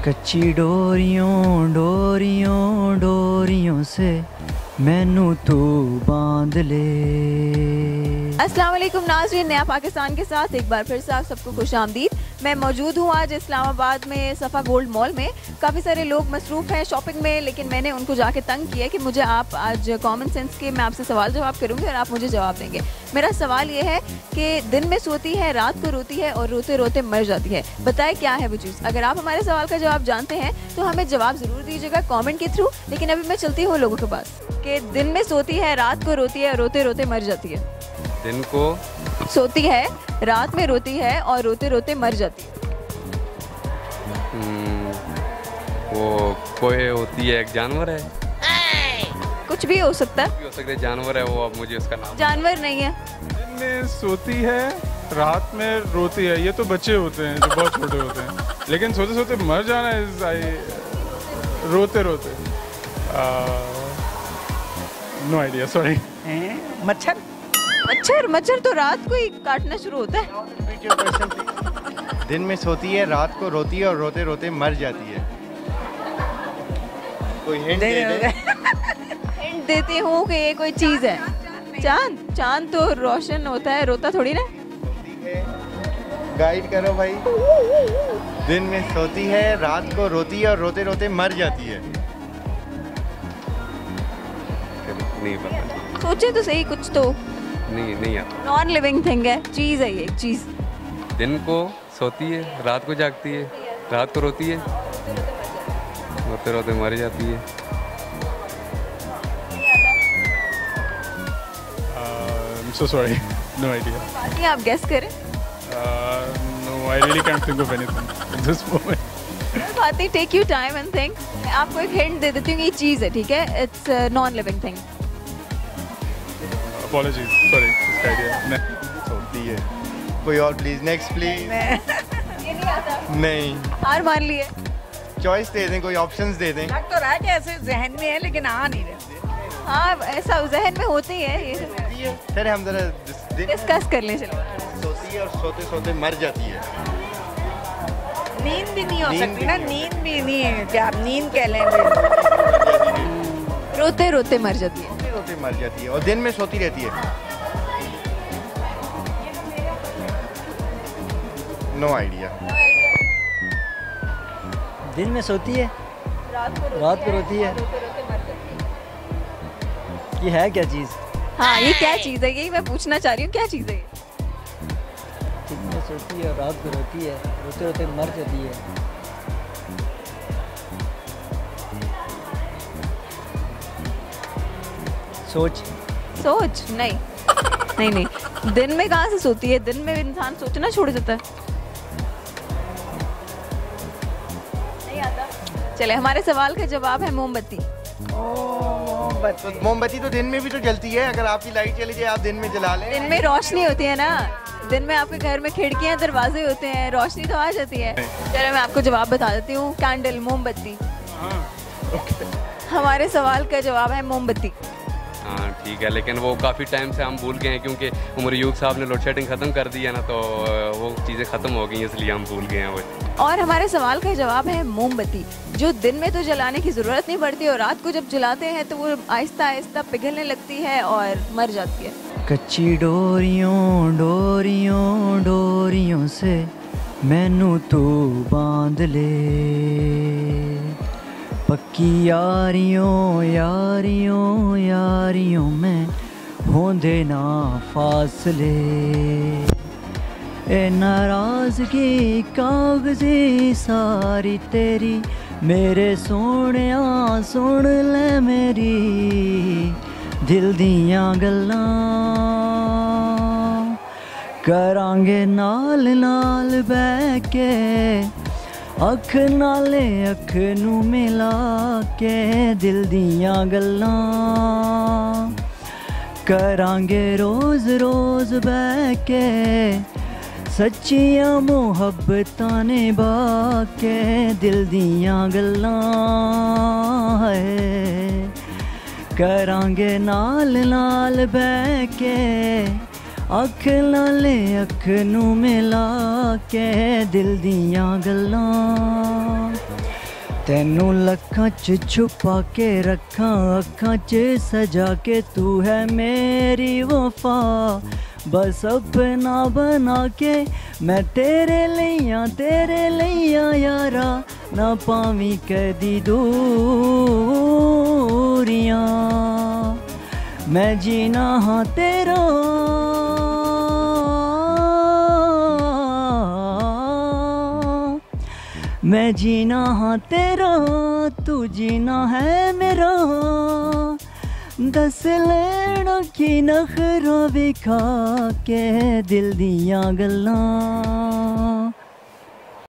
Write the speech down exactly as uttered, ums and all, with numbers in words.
कच्ची डोरियों डोरियों डोरियों से मैनू तू बांध ले। अस्सलाम वालेकुम नाज़रीन, नया पाकिस्तान के साथ एक बार फिर से आप सबको खुश आमदीद। मैं मौजूद हूँ आज इस्लामाबाद में सफ़ा गोल्ड मॉल में। काफ़ी सारे लोग मसरूफ़ हैं शॉपिंग में, लेकिन मैंने उनको जाके तंग किया कि मुझे आप आज कॉमन सेंस के मैं आपसे सवाल जवाब करूँगी और आप मुझे जवाब देंगे। मेरा सवाल ये है कि दिन में सोती है, रात को रोती है और रोते रोते मर जाती है, बताए क्या है वो चीज़। अगर आप हमारे सवाल का जवाब जानते हैं तो हमें जवाब ज़रूर दीजिएगा कॉमेंट के थ्रू। लेकिन अभी मैं चलती हूँ लोगों के पास कि दिन में सोती है, रात को रोती है और रोते रोते मर जाती है। दिन को सोती है, रात में रोती है और रोते रोते मर जाती है। हम्म, वो कोई होती है, एक जानवर है। कुछ भी हो सकता है, भी हो सकता है जानवर है वो, अब मुझे उसका नाम। जानवर नहीं है। दिन में सोती है, रात में रोती है। ये तो बच्चे होते हैं जो बहुत छोटे होते हैं, लेकिन सोते सोते मर जाना इज आई रोते रोते नो आइडिया, सॉरी। मच्छर मच्छर मच्छर तो रात को ही काटना शुरू होता है। दिन में सोती है, रात को रोती है और रोते रोते मर जाती है। कोई हिंट दे दे। हिंट देती हूँ कि ये कोई चीज़ है। चांद चांद तो रोशन होता है, रोता थोड़ी ना। गाइड करो भाई। दिन में सोती है, रात को रोती है और रोते रोते मर जाती है। नहीं पता। सोचे तो सही कुछ तो। नहीं नहीं आता। नॉन लिविंग थिंग है, चीज़ है ये, एक चीज़। दिन को सोती है, रात को जागती है, रात को रोती है, रोते रोते मर जाती है। So sorry, no idea. बाकी आप गेस करें। No, I really can't think of anything in this moment. बात नहीं, take you time and think. मैं आपको एक हिंट दे देती हूँ, ये चीज़ है, ठीक है? It's non living thing. Apologies, sorry, इसका आइडिया सोती है। कोई और प्लीज, नेक्स्ट प्लीज। ये नहीं आता। नहीं, हार मान लिए। चॉइस दे दें, कोई ऑप्शंस दे दें। लग तो रहा है कि ऐसे जहन में है लेकिन आ नहीं रहे। हाँ, ऐसा जहन में होती है ये। सर हम जरा डिस्कस कर लें, चलो। सोती है और सोते सोते मर जाती है। नींद भी नहीं हो नींद सकती भी ना, नहीं हो नींद भी नहीं है, क्या आप नींद कह लें। रोते रोते मर जाती है। रोते रोते मर जाती है और दिन में सोती रहती है। No idea. दिन में सोती है, रात को रात को रोती है। रोते रोते मर जाती है। ये है क्या चीज़? हाँ, ये क्या चीज़ है, यही मैं पूछना चाह रही हूँ, क्या चीज़ है ये? दिन में सोती है और रात को रोती है, रोते रोते मर जाती है। सोच। सोच? नहीं नहीं नहीं, दिन में कहाँ से सोती है? दिन में इंसान सोचना छोड़ देता है। नहीं आता। चले, हमारे सवाल का जवाब है मोमबत्ती। तो मोमबत्ती तो दिन में भी तो जलती है। अगर आपकी लाइट चली जाए, आप दिन में जला लें। दिन में रोशनी होती है ना, दिन में आपके घर में खिड़कियां दरवाजे होते हैं, रोशनी तो आ जाती है। चलो मैं आपको जवाब बता देती हूँ, कैंडल, मोमबत्ती। हमारे सवाल का जवाब है मोमबत्ती। हाँ ठीक है, लेकिन वो काफ़ी टाइम से हम भूल गए हैं क्योंकि उमर यूब साहब ने लोड शेडिंग ख़त्म कर दी है ना, तो वो चीज़ें ख़त्म हो गई, इसलिए हम भूल गए हैं वो। और हमारे सवाल का जवाब है मोमबत्ती, जो दिन में तो जलाने की ज़रूरत नहीं पड़ती और रात को जब जलाते हैं तो वो आहिस्ता आहिस्ता पिघलने लगती है और मर जाती है। कच्ची डोरियों डोरियों डोरियों से मैनू तू बांध ले, पक्की यारियों यारियों यारियों में होंदे ना फासले, ए नाराज़गी कागज़ी सारी तेरी, मेरे सोहणिया सुन ले मेरी दिल दियां गल्लां, करांगे नाल नाल बैठ के, अख नाले अख नू मिला के, दिल दियां गल्लां करांगे रोज़ रोज़ बैठ के, सच्चियां मुहब्बतां निभा के, दिल दियां गल्लां है करांगे नाल नाल बैठ के, अख नाले अख नू मिला के, दिल दियां गल्लां तेनू लखां च छुपा के रखां अखां च सजा के तू है मेरी वफा बस अपना बना के मैं तेरे लिया तेरे लिया यारा ना पावी कदी दूरियां मैं जीना हाँ तेरा मैं जीना हाँ तेरा तू जीना है मेरा दस लेना की नखरा विखा के दिल दियां गल्लां